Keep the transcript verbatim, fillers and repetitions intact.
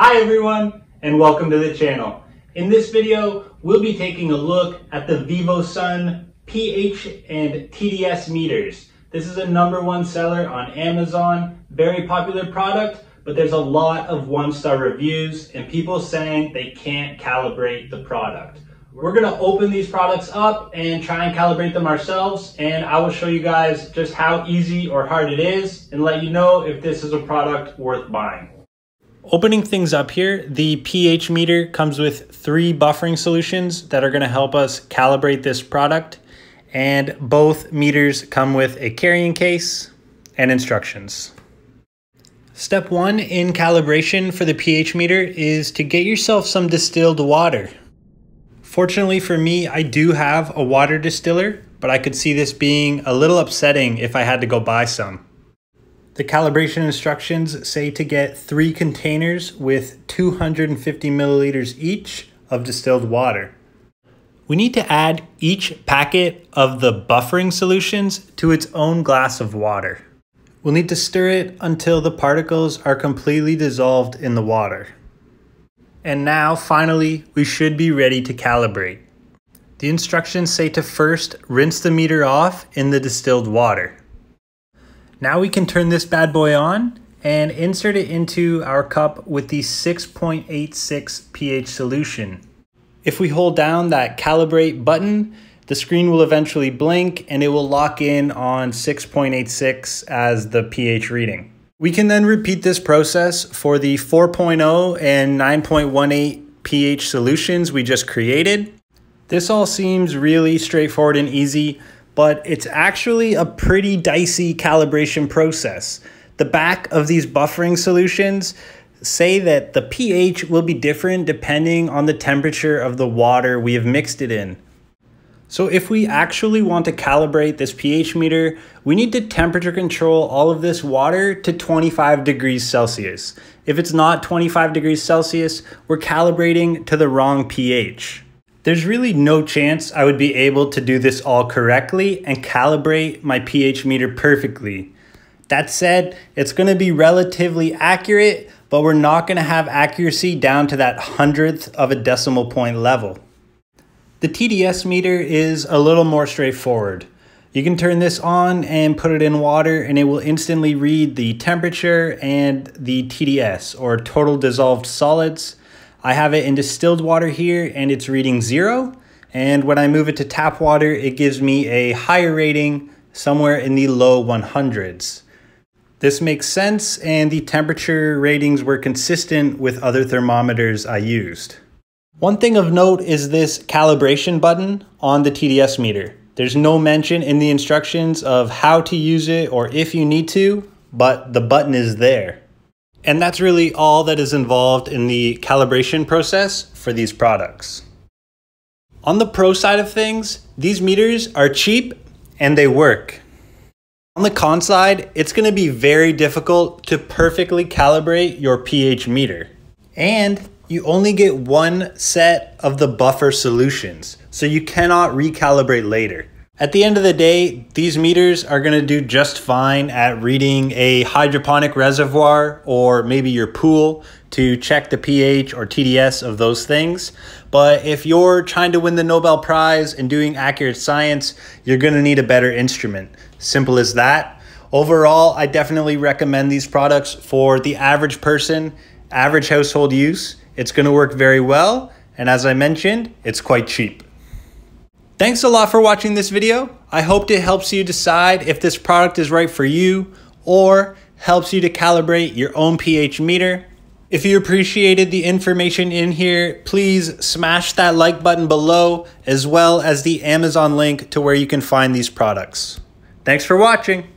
Hi everyone, and welcome to the channel. In this video, we'll be taking a look at the Vivosun pH and T D S meters. This is a number one seller on Amazon, very popular product, but there's a lot of one-star reviews and people saying they can't calibrate the product. We're gonna open these products up and try and calibrate them ourselves, and I will show you guys just how easy or hard it is and let you know if this is a product worth buying. Opening things up here, the pH meter comes with three buffering solutions that are going to help us calibrate this product, and both meters come with a carrying case and instructions. Step one in calibration for the pH meter is to get yourself some distilled water. Fortunately for me, I do have a water distiller, but I could see this being a little upsetting if I had to go buy some. The calibration instructions say to get three containers with two hundred fifty milliliters each of distilled water. We need to add each packet of the buffering solutions to its own glass of water. We'll need to stir it until the particles are completely dissolved in the water. And now, finally, we should be ready to calibrate. The instructions say to first rinse the meter off in the distilled water. Now we can turn this bad boy on and insert it into our cup with the six point eight six pH solution. If we hold down that Calibrate button, the screen will eventually blink and it will lock in on six point eight six as the pH reading. We can then repeat this process for the four point oh and nine point one eight pH solutions we just created. This all seems really straightforward and easy, but it's actually a pretty dicey calibration process. The back of these buffering solutions say that the pH will be different depending on the temperature of the water we have mixed it in. So if we actually want to calibrate this pH meter, we need to temperature control all of this water to twenty-five degrees Celsius. If it's not twenty-five degrees Celsius, we're calibrating to the wrong pH. There's really no chance I would be able to do this all correctly and calibrate my pH meter perfectly. That said, it's going to be relatively accurate, but we're not going to have accuracy down to that hundredth of a decimal point level. The T D S meter is a little more straightforward. You can turn this on and put it in water and it will instantly read the temperature and the T D S, or total dissolved solids. I have it in distilled water here and it's reading zero. And when I move it to tap water, it gives me a higher rating somewhere in the low one hundreds. This makes sense, and the temperature ratings were consistent with other thermometers I used. One thing of note is this calibration button on the T D S meter. There's no mention in the instructions of how to use it or if you need to, but the button is there. And that's really all that is involved in the calibration process for these products. On the pro side of things, these meters are cheap and they work. On the con side, it's going to be very difficult to perfectly calibrate your pH meter. And you only get one set of the buffer solutions, so you cannot recalibrate later. At the end of the day, these meters are going to do just fine at reading a hydroponic reservoir or maybe your pool to check the pH or T D S of those things. But if you're trying to win the Nobel Prize and doing accurate science, you're going to need a better instrument. Simple as that. Overall, I definitely recommend these products for the average person, average household use. It's going to work very well. And as I mentioned, it's quite cheap. Thanks a lot for watching this video. I hope it helps you decide if this product is right for you or helps you to calibrate your own pH meter. If you appreciated the information in here, please smash that like button below, as well as the Amazon link to where you can find these products. Thanks for watching.